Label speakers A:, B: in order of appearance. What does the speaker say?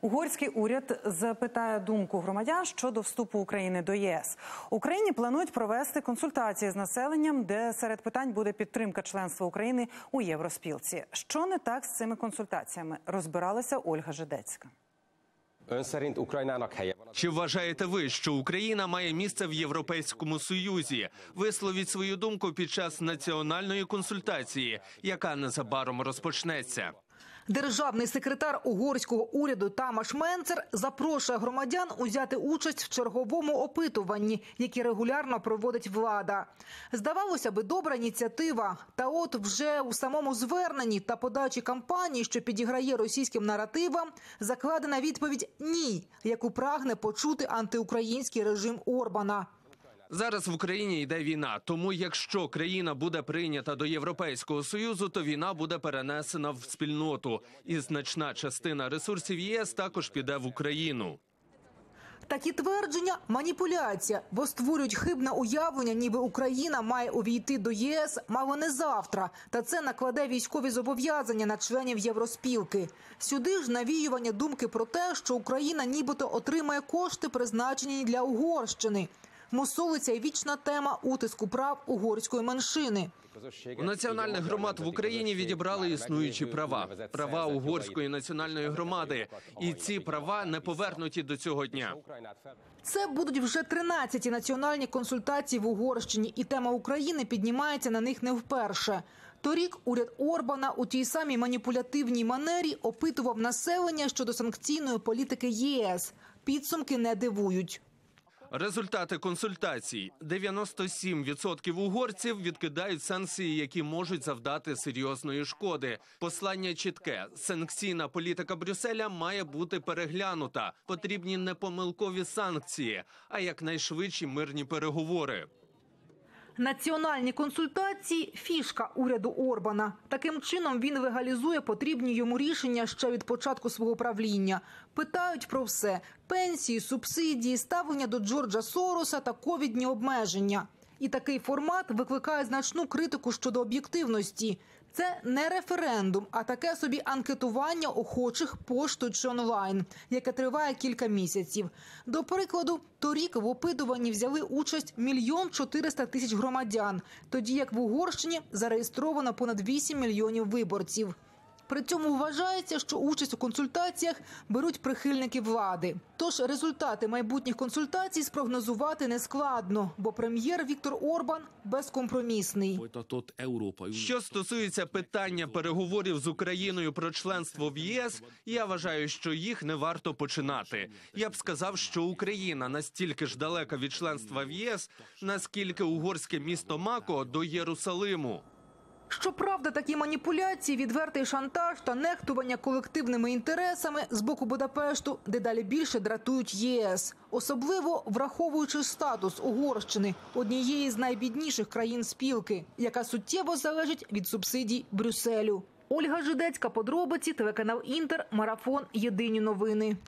A: Угорський уряд запитає думку громадян щодо вступу України до ЄС. Україні планують провести консультації з населенням, де серед питань буде підтримка членства України у Євроспілці. Що не так з цими консультаціями? Розбиралася Ольга Жидецька.
B: Чи вважаєте ви, що Україна має місце в Європейському Союзі? Висловіть свою думку під час національної консультації, яка незабаром розпочнеться.
C: Державний секретар угорського уряду Тамаш Менцер запрошує громадян узяти участь в черговому опитуванні, яке регулярно проводить влада. Здавалося би, добра ініціатива. Та от вже у самому зверненні та подачі кампанії, що підіграє російським наративам, закладена відповідь «ні», яку прагне почути антиукраїнський режим Орбана.
B: Зараз в Україні йде війна, тому якщо країна буде прийнята до Європейського Союзу, то війна буде перенесена в спільноту. І значна частина ресурсів ЄС також піде в Україну.
C: Такі твердження – маніпуляція, бо створюють хибне уявлення, ніби Україна має увійти до ЄС мало не завтра. Та це накладе військові зобов'язання на членів Євроспілки. Сюди ж навіювання думки про те, що Україна нібито отримає кошти, призначені для Угорщини. Мусолиться й вічна тема утиску прав угорської меншини.
B: У національних громад в Україні відібрали існуючі права. Права угорської національної громади. І ці права не повернуті до цього дня.
C: Це будуть вже 13-ті національні консультації в Угорщині, і тема України піднімається на них не вперше. Торік уряд Орбана у тій самій маніпулятивній манері опитував населення щодо санкційної політики ЄС. Підсумки не дивують.
B: Результати консультацій. 97% угорців відкидають санкції, які можуть завдати серйозної шкоди. Послання чітке. Санкційна політика Брюсселя має бути переглянута. Потрібні не помилкові санкції, а якнайшвидші мирні переговори.
C: Національні консультації – фішка уряду Орбана. Таким чином він легалізує потрібні йому рішення ще від початку свого правління. Питають про все – пенсії, субсидії, ставлення до Джорджа Сороса та ковідні обмеження. І такий формат викликає значну критику щодо об'єктивності. Це не референдум, а таке собі анкетування охочих поштою чи онлайн, яке триває кілька місяців. До прикладу, торік в опитуванні взяли участь 1 400 000 громадян, тоді як в Угорщині зареєстровано понад 8 мільйонів виборців. При цьому вважається, що участь у консультаціях беруть прихильники влади. Тож результати майбутніх консультацій спрогнозувати нескладно, бо прем'єр Віктор Орбан безкомпромісний.
B: Що стосується питання переговорів з Україною про членство в ЄС, я вважаю, що їх не варто починати. Я б сказав, що Україна настільки ж далека від членства в ЄС, наскільки угорське місто Мако до Єрусалиму.
C: Щоправда, такі маніпуляції, відвертий шантаж та нехтування колективними інтересами з боку Будапешту дедалі більше дратують ЄС. Особливо враховуючи статус Угорщини, однієї з найбідніших країн спілки, яка суттєво залежить від субсидій Брюсселю. Ольга Жидецька, подробиці, телеканал Інтер, Марафон, Єдині новини.